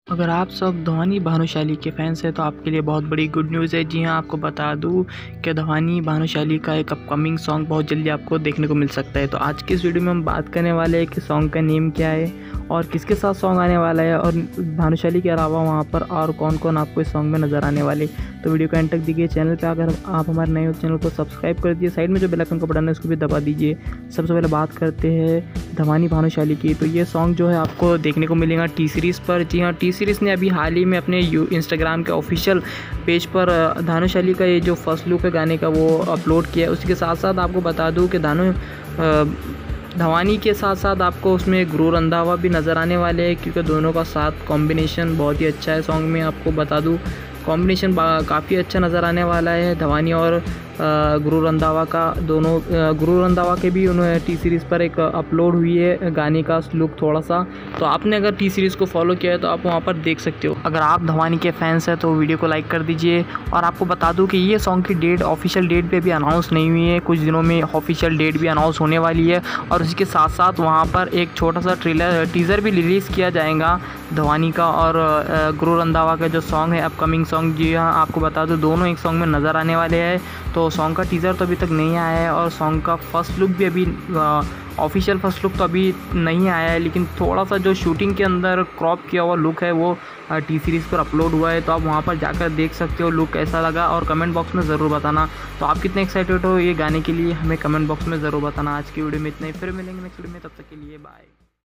अगर आप सब धवानी भानुशाली के फैंस हैं तो आपके लिए बहुत बड़ी गुड न्यूज़ है। जी हाँ, आपको बता दूं कि धवानी भानुशाली का एक अपकमिंग सॉन्ग बहुत जल्दी आपको देखने को मिल सकता है। तो आज की इस वीडियो में हम बात करने वाले हैं कि सॉन्ग का नेम क्या है और किसके साथ सॉन्ग आने वाला है और भानुशाली के अलावा वहाँ पर और कौन कौन आपको इस सॉन्ग में नज़र आने वाले। तो वीडियो को एंड तक देखिए। चैनल पर अगर आप हमारे नए हो चैनल को सब्सक्राइब कर दीजिए, साइड में जो बेल आइकन का बटन है उसको भी दबा दीजिए। सबसे पहले बात करते हैं धवानी भानुशाली की। तो ये सॉन्ग जो है आपको देखने को मिलेगा टी सीरीज़ पर। जी हाँ, टी सीरीज़ ने अभी हाल ही में अपने इंस्टाग्राम के ऑफिशियल पेज पर भानुशाली का ये जो फर्स्ट लुक है गाने का वो अपलोड किया है। उसी के साथ साथ आपको बता दूं कि धवानी के साथ साथ आपको उसमें गुरु रंधावा भी नज़र आने वाले हैं, क्योंकि दोनों का साथ कॉम्बिनेशन बहुत ही अच्छा है सॉन्ग में। आपको बता दूं कॉम्बिनेशन काफ़ी अच्छा नज़र आने वाला है धवानी और गुरु रंधावा का। दोनों गुरु रंधावा के भी उन्होंने टी सीरीज़ पर एक अपलोड हुई है गाने का लुक थोड़ा सा। तो आपने अगर टी सीरीज़ को फॉलो किया है तो आप वहाँ पर देख सकते हो। अगर आप धवानी के फैंस हैं तो वीडियो को लाइक कर दीजिए। और आपको बता दूं कि ये सॉन्ग की डेट ऑफिशियल डेट पे भी अनाउंस नहीं हुई है, कुछ दिनों में ऑफिशियल डेट भी अनाउंस होने वाली है। और उसके साथ साथ वहाँ पर एक छोटा सा टीज़र भी रिलीज़ किया जाएगा धवानी का और गुरु रंधावा का जो सॉन्ग है अपकमिंग सॉन्ग। जी हाँ, आपको बता दूं दोनों एक सॉन्ग में नज़र आने वाले हैं। तो सॉन्ग का टीज़र तो अभी तक नहीं आया है और सॉन्ग का फर्स्ट लुक भी अभी ऑफिशियल फर्स्ट लुक तो अभी नहीं आया है, लेकिन थोड़ा सा जो शूटिंग के अंदर क्रॉप किया हुआ लुक है वो टी सीरीज़ पर अपलोड हुआ है। तो आप वहाँ पर जाकर देख सकते हो लुक कैसा लगा और कमेंट बॉक्स में ज़रूर बताना। तो आप कितने एक्साइटेड हो ये गाने के लिए हमें कमेंट बॉक्स में ज़रूर बताना। आज की वीडियो में इतना ही, फिर मिलेंगे नेक्स्ट वीडियो में, तब तक के लिए बाय।